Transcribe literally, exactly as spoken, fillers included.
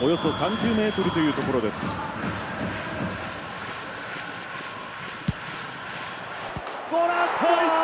およそさんじゅうメートルというところです。 ゴラッソ